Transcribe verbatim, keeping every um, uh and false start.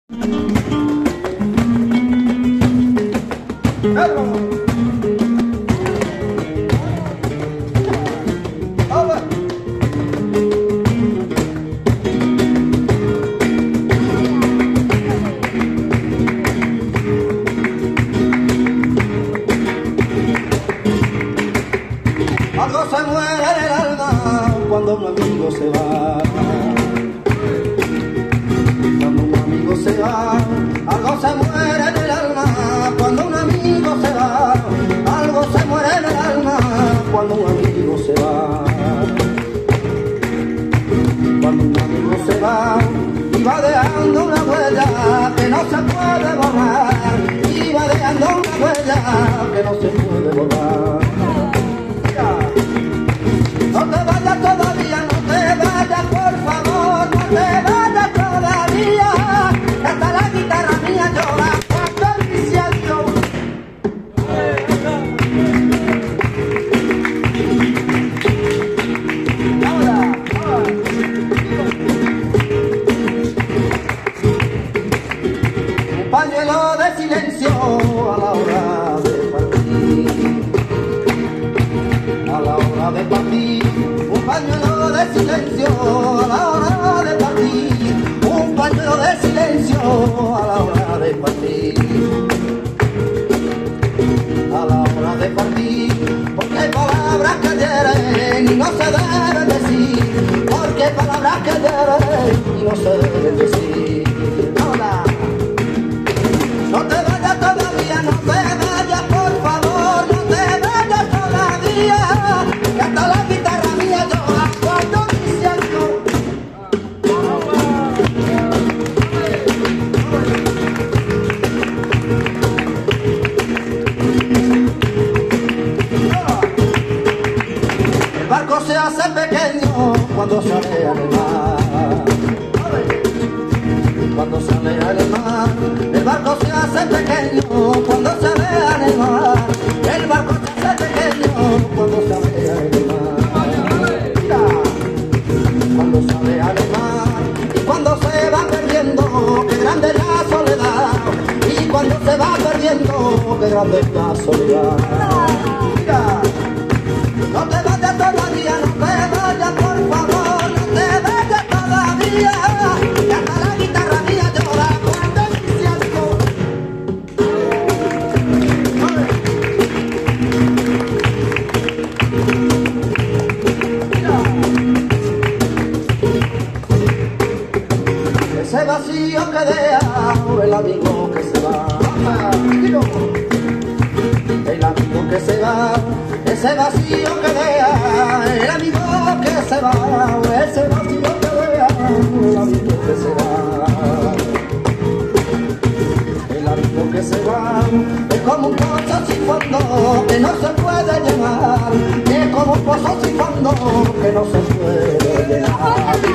Algo se muere en el alma cuando un amigo se va. Cuando un amigo se va, algo se muere en el alma. Cuando un amigo se va, algo se muere en el alma. Cuando un amigo se va. Cuando un amigo se va, y va dejando una huella que no se puede borrar. Y va dejando una huella que no se puede borrar. No te vayas todavía, no te vayas, por favor, no te vayas todavía. Hasta la guitarra mía llora cuando inicia el show. Ahora, ahora. Un pañuelo de silencio a la hora de partir. A la hora de partir, un pañuelo de silencio a la hora de partir, un pañuelo de silencio a la hora de partir, a la hora de partir, porque hay palabras que hieren y no se deben decir, porque hay palabras que hieren y no se deben decir. Ahora, no te vayas todavía, no te vayas, por favor, no te vayas todavía. Que hasta la guitarra mía llora cuando dice algo. El barco se hace pequeño cuando sale al mar. Cuando sale al mar, el barco se hace pequeño cuando sale al mar. El barco se hace pequeño cuando sale al mar. Mira, cuando sale al mar y cuando se va perdiendo, qué grande es la soledad. Y cuando se va perdiendo, qué grande es la soledad. Mira, no te vayas todavía, no te vayas, por favor, no te vayas todavía. Que hasta la guitarra mía llora cuando inicia el coro. Ese vacío que deja el amigo que se va. El amigo que se va, ese vacío que deja el amigo que se va, ese vacío que deja el amigo que se va. El amigo que se va es como un pozo sin fondo que no se puede llenar, es como un pozo sin fondo que no se puede llenar.